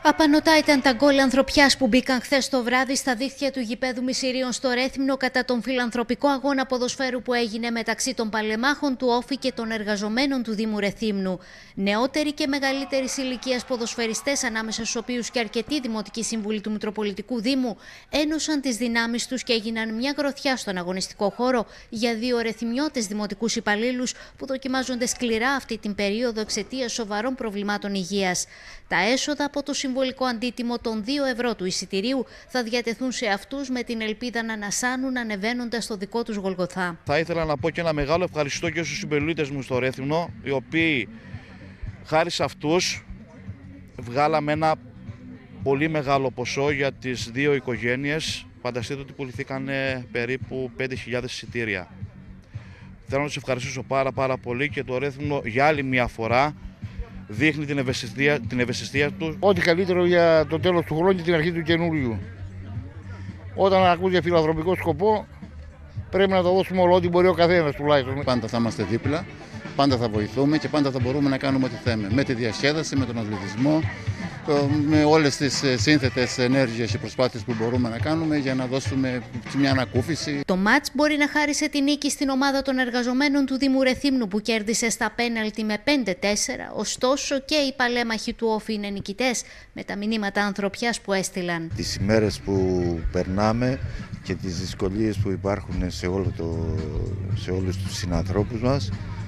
Απανωτά ήταν τα γκολ ανθρωπιάς που μπήκαν χθες το βράδυ στα δίχτυα του γηπέδου Μυσηρίων στο Ρέθυμνο κατά τον φιλανθρωπικό αγώνα ποδοσφαίρου που έγινε μεταξύ των παλεμάχων του Όφη και των εργαζομένων του Δήμου Ρεθύμνου. Νεότεροι και μεγαλύτερης ηλικίας ποδοσφαιριστές, ανάμεσα στους οποίους και αρκετοί δημοτικοί σύμβουλοι του Μητροπολιτικού Δήμου, ένωσαν τις δυνάμεις τους και έγιναν μια γροθιά στον αγωνιστικό χώρο για δύο ρεθυμνιώτες δημοτικούς υπαλλήλους που δοκιμάζονται σκληρά αυτή την περίοδο εξαιτίας σοβαρών προβλημάτων υγείας. Τα έσοδα από το συμβολικό αντίτιμο των 2 ευρώ του εισιτηρίου θα διατεθούν σε αυτούς με την ελπίδα να ανασάνουν ανεβαίνοντας στο δικό τους Γολγοθά. Θα ήθελα να πω και ένα μεγάλο ευχαριστώ και στους συμπολίτες μου στο Ρέθυμνο, οι οποίοι χάρη σε αυτούς βγάλαμε ένα πολύ μεγάλο ποσό για τις δύο οικογένειες. Φανταστείτε ότι πουληθήκαν περίπου 5.000 εισιτήρια. Θέλω να τους ευχαριστήσω πάρα πολύ και το Ρέθυμνο για άλλη μια φορά δείχνει την ευαισθησία του. Ό,τι καλύτερο για το τέλος του χρόνου και την αρχή του καινούριου. Όταν ακούς για φιλανθρωπικό σκοπό, πρέπει να το δώσουμε όλο ό,τι μπορεί ο καθένας τουλάχιστον. Πάντα θα είμαστε δίπλα, πάντα θα βοηθούμε και πάντα θα μπορούμε να κάνουμε ό,τι θέμε. Με τη διασκέδαση, με τον αθλητισμό, με όλες τις σύνθετες ενέργειες και προσπάθειες που μπορούμε να κάνουμε για να δώσουμε μια ανακούφιση. Το μάτς μπορεί να χάρισε τη νίκη στην ομάδα των εργαζομένων του Δήμου Ρεθύμνου που κέρδισε στα πέναλτι με 5-4, ωστόσο και οι παλέμαχοι του Όφη είναι νικητές με τα μηνύματα ανθρωπιάς που έστειλαν. Τις ημέρες που περνάμε και τις δυσκολίες που υπάρχουν σε όλους τους συνανθρώπους μας,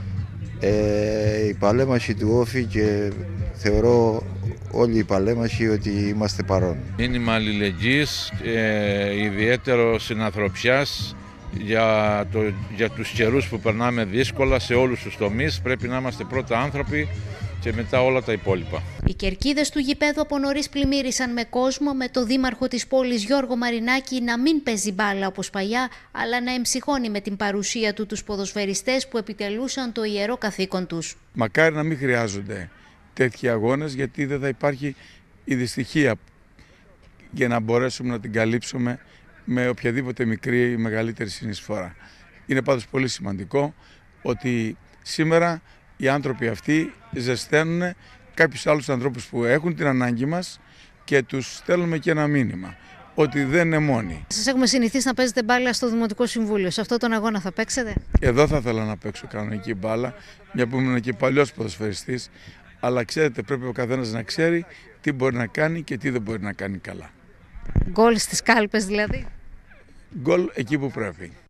οι παλέμαχοι του Όφη και θεωρώ όλοι οι παλέμαχοι ότι είμαστε παρόν. Μήνυμα αλληλεγγύης, ιδιαίτερο συνανθρωπιάς για τους καιρούς που περνάμε δύσκολα σε όλους τους τομείς. Πρέπει να είμαστε πρώτα άνθρωποι και μετά όλα τα υπόλοιπα. Οι κερκίδες του γηπέδου από νωρίς πλημμύρισαν με κόσμο, με το δήμαρχο της πόλης Γιώργο Μαρινάκη να μην παίζει μπάλα όπως παλιά, αλλά να εμψυχώνει με την παρουσία του τους ποδοσφαιριστές που επιτελούσαν το ιερό καθήκον τους. Μακάρι να μην χρειάζονται τέτοιοι αγώνες, γιατί δεν θα υπάρχει η δυστυχία για να μπορέσουμε να την καλύψουμε με οποιαδήποτε μικρή ή μεγαλύτερη συνεισφορά. Είναι πάντως πολύ σημαντικό ότι σήμερα οι άνθρωποι αυτοί ζεσταίνουν κάποιους άλλους ανθρώπους που έχουν την ανάγκη μας και τους στέλνουμε και ένα μήνυμα ότι δεν είναι μόνοι. Σας έχουμε συνηθίσει να παίζετε μπάλα στο Δημοτικό Συμβούλιο. Σε αυτόν τον αγώνα θα παίξετε? Εδώ θα ήθελα να παίξω κανονική μπάλα, μια που ήμουν και παλιός ποδοσφαιριστής, αλλά ξέρετε, πρέπει ο καθένας να ξέρει τι μπορεί να κάνει και τι δεν μπορεί να κάνει καλά. Γκολ στις κάλπες δηλαδή? Γκολ εκεί που πρέπει.